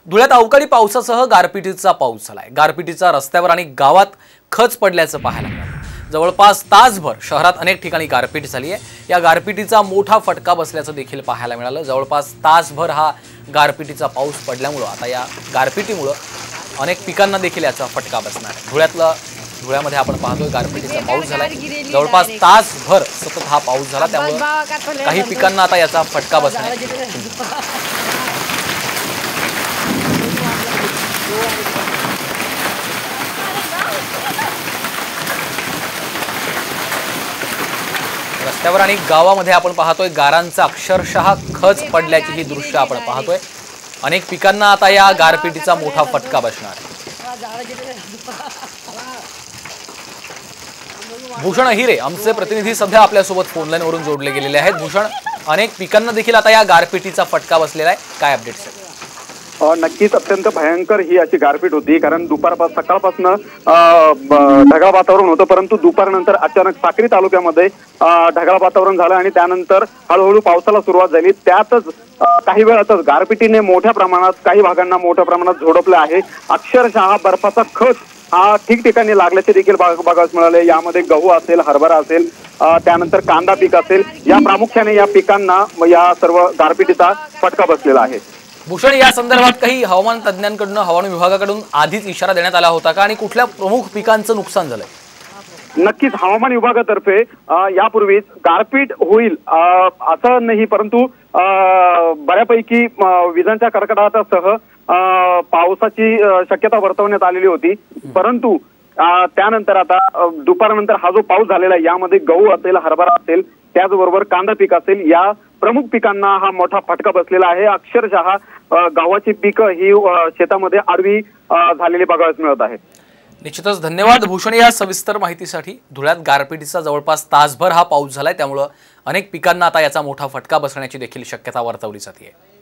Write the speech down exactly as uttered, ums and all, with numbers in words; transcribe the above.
धुळ्यात अवकाळी पावसासह गारपिटीचा पाऊस झालाय। गारपिटीचा रस्त्यावर आणि गावात खच पडल्याचं पाहायला मिळालं। जवळपास तासभर शहरात अनेक ठिकाणी गारपीट झाली आहे। या गारपिटीचा मोठा फटका बसल्याचं देखील पाहायला मिळालं। जवळपास तासभर हा गारपिटीचा पाऊस पडल्यामुळे आता या गारपिटीमुळे अनेक पिकांना देखील याचा फटका बसणार आहे। धुळ्यातला धुळ्यामध्ये आपण पाहतोय गारपिटीचा पाऊस झालाय। जवळपास तासभर सतत हा पाऊस झाला, त्यामुळे काही पिकांना आता याचा फटका बसणार आहे। रस्त्यावर आणि गावामध्ये आपण पाहतोय गारांचा अक्षरशः खच पडल्याची ही दृश्य आपण पाहतोय। अनेक पिकांना आता या गारपिटीचा मोठा फटका बसणार। भूषण हिरे आमचे प्रतिनिधी सध्या आपल्या सोबत फोन लाईन वरून जोडले गेलेले आहेत। भूषण, अनेक पिकांना देखील आता या गारपिटीचा फटका बसलेला आहे, काय अपडेट्स आहेत? नक्कीच अत्यंत भयंकर ही अशी गारपीट होती, कारण दुपारपासून सकाळपासून ढगाळ वातावरण होतं, परंतु दुपारनंतर अचानक साक्री तालुक्यामध्ये ढगाळ वातावरण झालं आणि त्यानंतर हळूहळू पावसाला सुरुवात झाली। त्यातच काही वेळातच गारपिटीने मोठ्या प्रमाणात काही भागांना मोठ्या प्रमाणात झोडपलं आहे। अक्षरशः बर्फाचा खच हा ठिकठिकाणी लागल्याचे देखील बघायला मिळाले। यामध्ये गहू असेल, हरभरा असेल, त्यानंतर कांदा पीक असेल, या प्रामुख्याने या पिकांना या सर्व गारपिटीचा फटका बसलेला आहे। भूषण, या संदर्भात काही हवामान तज्ञांकडून हवामान विभागाकडून आधीच इशारा देण्यात आला होता का आणि कुठल्या प्रमुख पिकांचं नुकसान झालंय? नक्कीच हवामान विभागातर्फे यापूर्वीच गारपीट होईल असं नाही, परंतु बऱ्यापैकी विजांच्या कडकडाटासह पावसाची शक्यता वर्तवण्यात आलेली होती। परंतु त्यानंतर आता दुपारनंतर हा जो पाऊस झालेला आहे, यामध्ये गहू असेल, हरभरा असेल, त्याचबरोबर कांदा पीक असेल, या प्रमुख पिकांना हा मोठा फटका बसलेला आहे। अक्षरशः गव्हाची पिकं ही शेतामध्ये आडवी झालेली बघायला मिळत आहे। निश्चितच धन्यवाद भूषण या सविस्तर माहितीसाठी। धुळ्यात गारपिटीचा जवळपास तासभर हा पाऊस झालाय, त्यामुळे अनेक पिकांना आता याचा मोठा फटका बसण्याची देखील शक्यता वर्तवली जाते।